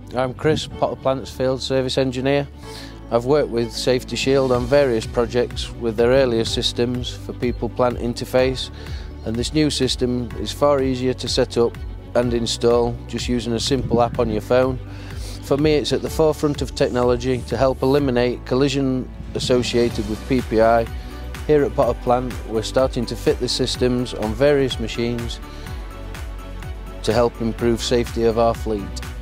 I'm Chris, Potter Plant's Field Service Engineer. I've worked with Safety Shield on various projects with their earlier systems for people-plant interface, and this new system is far easier to set up and install just using a simple app on your phone. For me, it's at the forefront of technology to help eliminate collision associated with PPI. Here at Potter Plant, we're starting to fit the systems on various machines to help improve safety of our fleet.